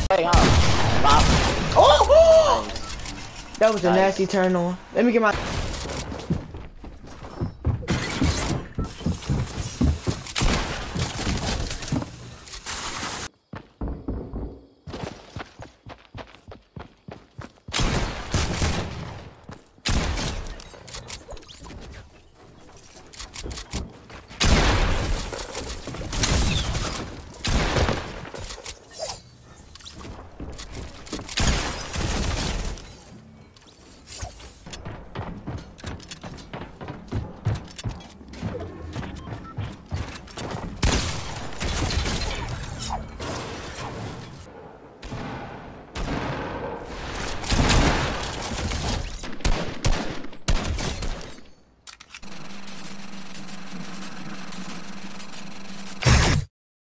Wait, huh? Bop. Oh! Nice. That was a Nice. nasty turn on. Let me get my.